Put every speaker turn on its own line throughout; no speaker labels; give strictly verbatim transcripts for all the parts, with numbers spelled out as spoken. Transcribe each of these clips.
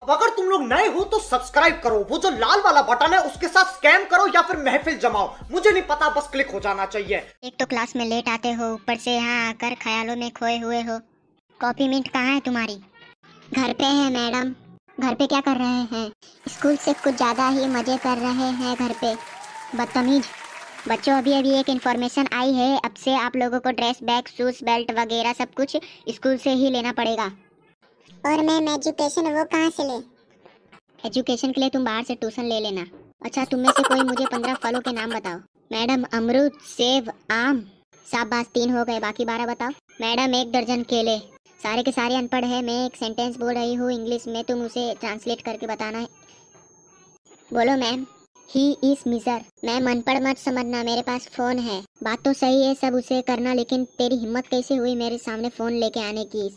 अब अगर तुम लोग नए हो तो सब्सक्राइब करो, वो जो लाल वाला बटन है उसके साथ स्कैम करो या फिर महफिल जमाओ, मुझे नहीं पता, बस क्लिक हो जाना चाहिए।
एक तो क्लास में लेट आते हो, ऊपर से यहाँ आकर ख्यालों में खोए हुए हो। कॉपी मिंट कहाँ है तुम्हारी? घर पे है मैडम। घर पे क्या कर रहे हैं? स्कूल से कुछ ज़्यादा ही मज़े कर रहे हैं घर पे, बदतमीज बच्चों। अभी अभी एक इन्फॉर्मेशन आई है, अब से आप लोगों को ड्रेस, बैग, शूज़, बेल्ट वगैरह सब कुछ स्कूल से ही लेना पड़ेगा।
और मैम एजुकेशन वो कहाँ से ले?
एजुकेशन के लिए तुम बाहर से ट्यूशन ले लेना। अच्छा, तुम में से कोई मुझे पंद्रह फलों के नाम बताओ। मैडम अमरूद, सेब, आम। शाबाश, तीन हो गए, बाकी बारह बताओ। मैडम एक दर्जन केले। सारे के सारे अनपढ़ है, मैं एक सेंटेंस बोल रही हूँ इंग्लिश में, तुम उसे ट्रांसलेट करके बताना है। बोलो ma'am. He is miser. Ma'am अनपढ़ मत समझना, मेरे पास फ़ोन है। बात तो सही है सब उसे करना, लेकिन तेरी हिम्मत कैसे हुई मेरे सामने फ़ोन लेके आने की?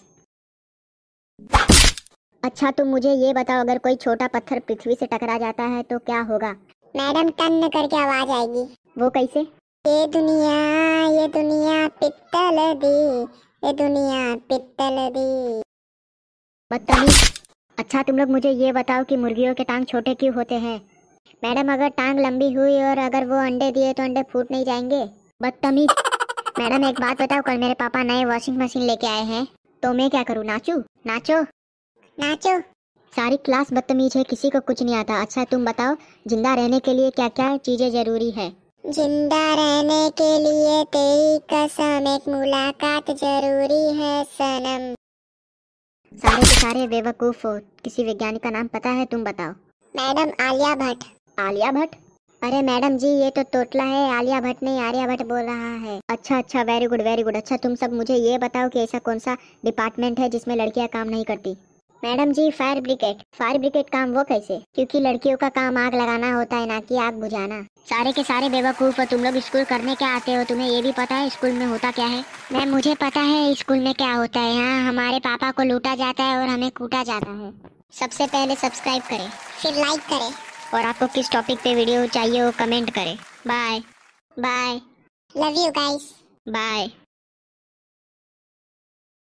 अच्छा तुम मुझे ये बताओ, अगर कोई छोटा पत्थर पृथ्वी से टकरा जाता है तो क्या होगा?
मैडम टन करके आवाज आएगी।
वो कैसे?
ये दुनिया ये दुनिया पित्तल दी, ये दुनिया पित्तल दी।
बदतमीज। अच्छा तुम लोग मुझे ये बताओ कि मुर्गियों के टांग छोटे क्यों होते हैं? मैडम अगर टांग लंबी हुई और अगर वो अंडे दिए तो अंडे फूट नहीं जाएंगे? बदतमीज। मैडम एक बात बताओ, कल मेरे पापा नए वॉशिंग मशीन लेके आए हैं, तो मैं क्या करूँ? नाचूं? नाचो
नाचो।
सारी क्लास बदतमीज है, किसी को कुछ नहीं आता। अच्छा तुम बताओ, जिंदा रहने के लिए क्या क्या चीजें जरूरी है?
जिंदा रहने के लिए तेरी कसम, एक मुलाकात जरूरी है सनम।
सारे के सारे बेवकूफ हो, किसी वैज्ञानिक का नाम पता है? तुम बताओ।
मैडम आलिया भट्ट।
आलिया भट्ट? अरे मैडम जी ये तो तोतला है, आलिया भट्ट नहीं आर्या भट्ट बोल रहा है। अच्छा अच्छा, वेरी गुड वेरी गुड। अच्छा तुम सब मुझे ये बताओ कि ऐसा कौन सा डिपार्टमेंट है जिसमें लड़कियां काम नहीं करती? मैडम जी फायर ब्रिगेड। फायर ब्रिगेड काम वो कैसे? क्योंकि लड़कियों का काम आग लगाना होता है, ना कि आग बुझाना। सारे के सारे बेवकूफ हो, तुम लोग स्कूल करने क्या आते हो? तुम्हें ये भी पता है स्कूल में होता क्या है? मैम मुझे पता है स्कूल में क्या होता है। यहाँ हमारे पापा को लूटा जाता है और हमें कूटा जाता है। सबसे पहले सब्सक्राइब करें,
फिर लाइक करें,
और आपको किस टॉपिक पे वीडियो चाहिए वो कमेंट करें। Bye bye
love you guys.
Bye.